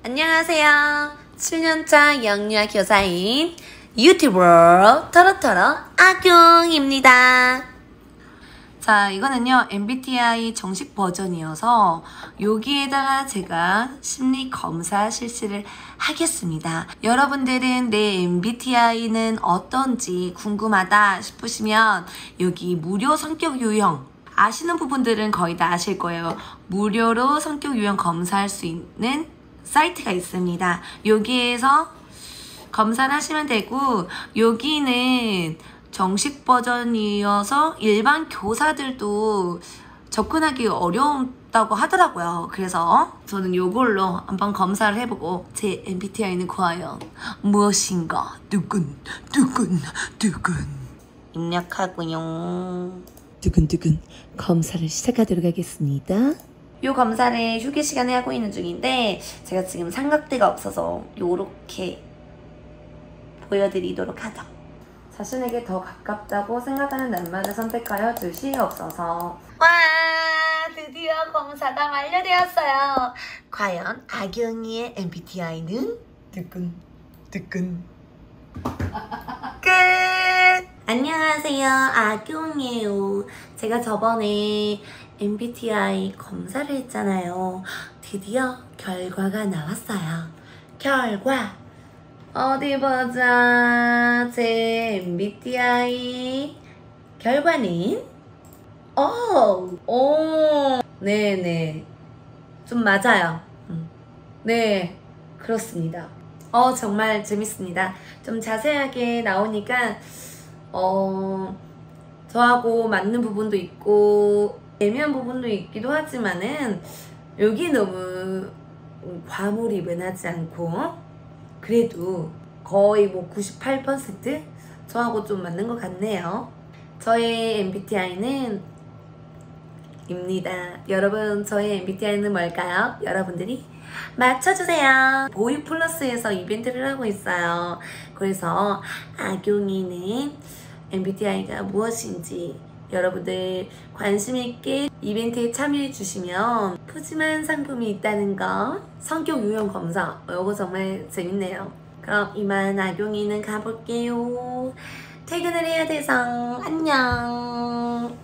안녕하세요. 7년차 영유아 교사인 유튜버 토로토로 아경입니다. 자, 이거는요 MBTI 정식 버전이어서 여기에다가 제가 심리 검사 실시를 하겠습니다. 여러분들은 내 MBTI는 어떤지 궁금하다 싶으시면 여기 무료 성격 유형 아시는 부분들은 거의 다 아실 거예요. 무료로 성격 유형 검사할 수 있는 사이트가 있습니다. 여기에서 검사를 하시면 되고, 여기는 정식 버전이어서 일반 교사들도 접근하기 어렵다고 하더라고요. 그래서 저는 이걸로 한번 검사를 해보고 제 MBTI는 과연 무엇인가 두근두근 입력하고요. 두근두근 검사를 시작하도록 하겠습니다. 이 검사를 휴게 시간에 하고 있는 중인데 제가 지금 삼각대가 없어서 요렇게 보여드리도록 하죠. 자신에게 더 가깝다고 생각하는 낱말을 선택하여 주시옵소서. 와, 드디어 검사가 완료되었어요. 과연 아경이의 MBTI는 뜨끈 끝! 안녕하세요, 아경이에요. 제가 저번에 MBTI 검사를 했잖아요. 드디어 결과가 나왔어요. 결과 어디 보자. 제 MBTI 결과는 네네 좀 맞아요. 네, 그렇습니다. 정말 재밌습니다. 좀 자세하게 나오니까 저하고 맞는 부분도 있고 애매한 부분도 있기도 하지만은 여기 너무 과몰입은 하지 않고 그래도 거의 뭐 98% 저하고 좀 맞는 것 같네요. 저의 MBTI는 입니다. 여러분, 저의 MBTI는 뭘까요? 여러분들이 맞춰주세요. 보이 플러스에서 이벤트를 하고 있어요. 그래서 아경이는 MBTI가 무엇인지 여러분들 관심있게 이벤트에 참여해주시면 푸짐한 상품이 있다는 거. 성격 유형 검사, 이거 정말 재밌네요. 그럼 이만 아경이는 가볼게요. 퇴근을 해야 돼서 안녕.